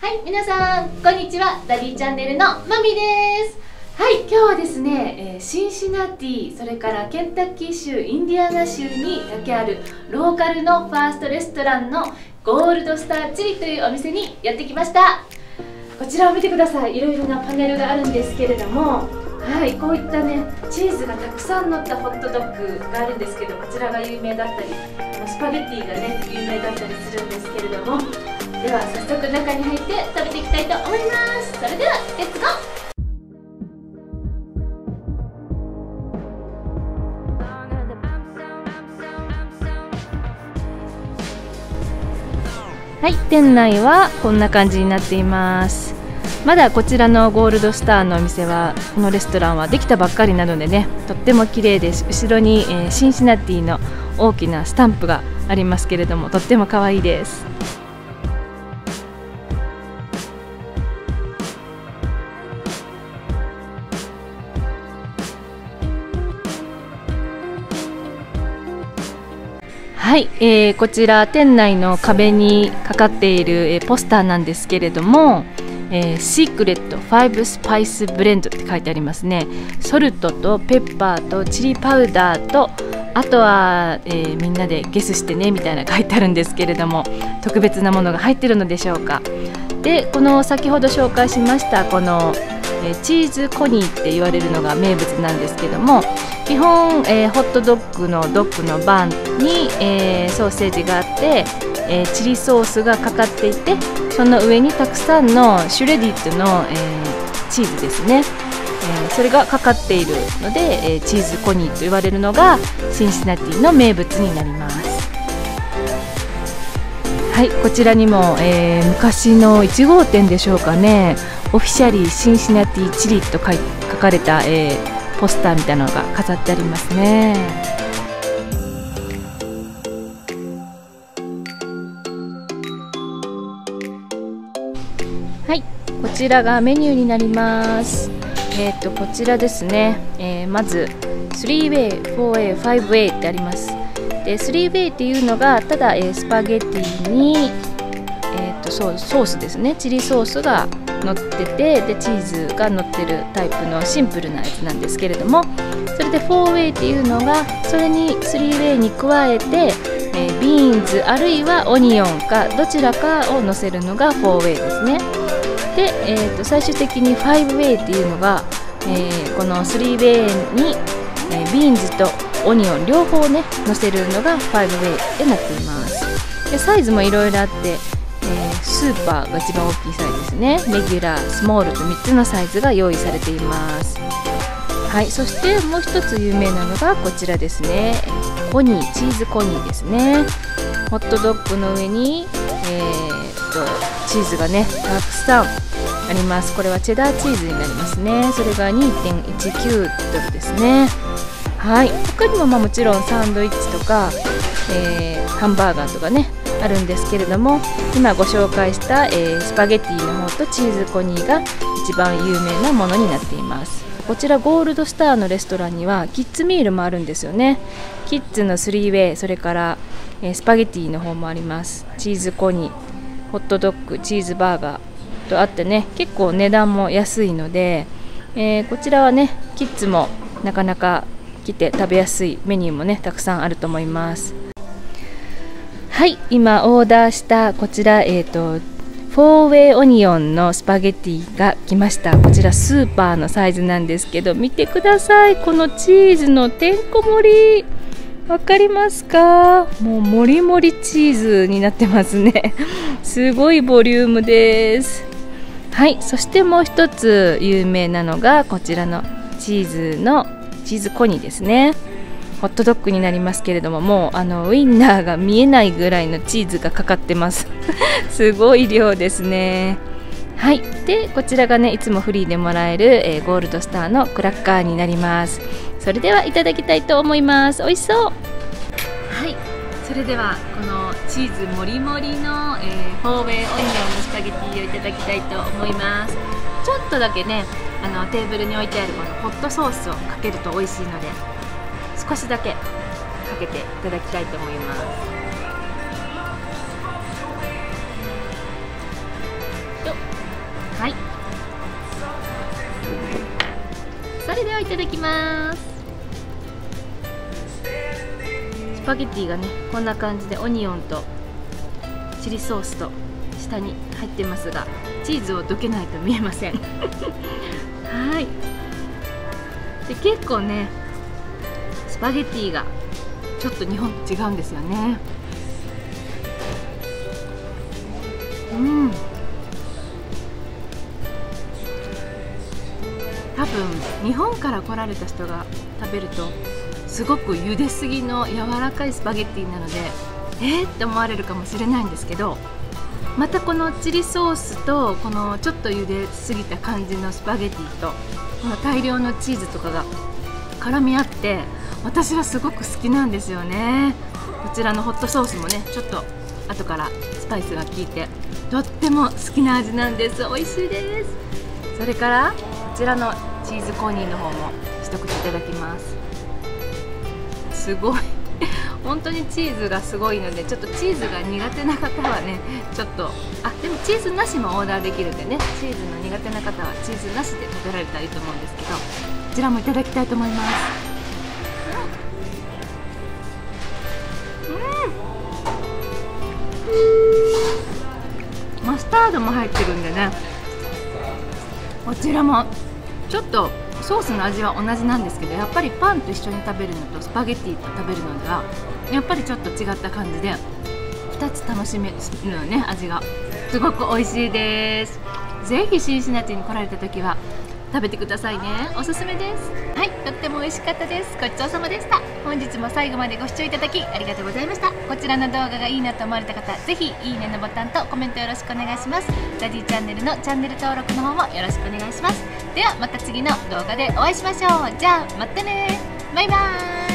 はい、皆さんこんにちは。ダディチャンネルのマミです。はい、今日はですね、シンシナティ、それからケンタッキー州、インディアナ州にだけあるローカルのファーストレストランのゴールドスターチリというお店にやってきました。こちらを見てください。いろいろなパネルがあるんですけれども、はい、こういったねチーズがたくさん乗ったホットドッグがあるんですけど、こちらが有名だったり、スパゲッティがね有名だったりするんですけれども、では早速中に入って食べていきたいと思います。それではレッツゴー。はい、店内はこんな感じになっています。まだこちらのゴールドスターのお店は、このレストランはできたばっかりなのでね、とっても綺麗です。後ろに、シンシナティの大きなスタンプがありますけれども、とっても可愛いです。はい、こちら店内の壁にかかっている、ポスターなんですけれども、シークレット5スパイスブレンドって書いてありますね。ソルトとペッパーとチリパウダーと、あとは、みんなでゲスしてねみたいな書いてあるんですけれども、特別なものが入ってるのでしょうか。で、この先ほど紹介しましたこの、チーズコニーって言われるのが名物なんですけども、基本、ホットドッグのバンに、ソーセージがあって、チリソースがかかっていて、その上にたくさんのシュレディットの、チーズですね、それがかかっているので、チーズコニーと言われるのがシンシナティの名物になります。はい、こちらにも、昔の1号店でしょうかね、オフィシャリーシンシナティチリと書かれた、ポスターみたいなのが飾ってありますね。はい、こちらがメニューになります。こちらですね、まず 3way、4way、5way ってあります。で 3way っていうのがただ、スパゲティに、ソースですね、チリソースが乗ってて、でチーズが乗ってるタイプのシンプルなやつなんですけれども、それで 4way っていうのがそれに 3way に加えて、ビーンズあるいはオニオンかどちらかを乗せるのが 4way ですね。で、最終的に 5way っていうのが、この 3way に、ビーンズとオニオン両方ね乗せるのが 5way でなっています。でサイズもいろいろあって、スーパーが一番大きいサイズですね。レギュラー、スモールと3つのサイズが用意されています。はい、そしてもう一つ有名なのがこちらですね、コニー、チーズコニーですね。ホットドッグの上に、チーズがねたくさんあります。これはチェダーチーズになりますね。それが 2.19 ドルですね。はい、他にももちろんサンドイッチとか、ハンバーガーとかねあるんですけれども、今ご紹介した、スパゲティの方とチーズコニーが一番有名なものになっています。こちらゴールドスターのレストランにはキッズミールもあるんですよね。キッズの 3way、 それから、スパゲティの方もあります。チーズコニー、ホットドッグ、チーズバーガーとあってね、結構値段も安いので、こちらはねキッズもなかなか来て食べやすいメニューもねたくさんあると思います。はい、今オーダーしたこちら、4way オニオンのスパゲティが来ました。こちらスーパーのサイズなんですけど、見てください、このチーズのてんこ盛り、わかりますか？もうもりもりチーズになってますねすごいボリュームです。はい、そしてもう一つ有名なのがこちらのチーズコニーですね。ホットドッグになりますけれども、もうウインナーが見えないぐらいのチーズがかかってますすごい量ですね。はい、でこちらがねいつもフリーでもらえる、ゴールドスターのクラッカーになります。それではいただきたいと思います。美味しそう。はい、それではこのチーズもりもりの、4way オニオンのスパゲティをいただきたいと思います。ちょっとだけねテーブルに置いてあるこのホットソースをかけると美味しいので、少しだけかけていただきたいと思います。 はい、それではいただきます。スパゲッティがねこんな感じでオニオンとチリソースと下に入ってますが、チーズをどけないと見えませんはい、で結構ねスパゲッティがちょっと日本と違うんですよね。多分日本から来られた人が食べるとすごく茹ですぎの柔らかいスパゲッティなのでって思われるかもしれないんですけど、またこのチリソースとこのちょっと茹ですぎた感じのスパゲッティとこの大量のチーズとかが絡み合って私はすごく好きなんですよね。こちらのホットソースもねちょっと後からスパイスが効いてとっても好きな味なんです。美味しいです。それからこちらのチーズコーニーの方も一口いただきます。すごい本当にチーズがすごいので、ちょっとチーズが苦手な方はねちょっとでもチーズなしもオーダーできるんでね、チーズの苦手な方はチーズなしで食べられたらいいと思うんですけど、こちらもいただきたいと思います。マスタードも入ってるんでね、こちらもちょっとソースの味は同じなんですけど、やっぱりパンと一緒に食べるのとスパゲッティと食べるのではやっぱりちょっと違った感じで2つ楽しめるのね、味がすごく美味しいです。ぜひシンシナティに来られた時は食べてくださいね。おすすめです。はい、とっても美味しかったです。ごちそうさまでした。本日も最後までご視聴いただきありがとうございました。こちらの動画がいいなと思われた方、ぜひいいねのボタンとコメントよろしくお願いします。ダディチャンネルのチャンネル登録の方もよろしくお願いします。ではまた次の動画でお会いしましょう。じゃあまたね、バイバーイ。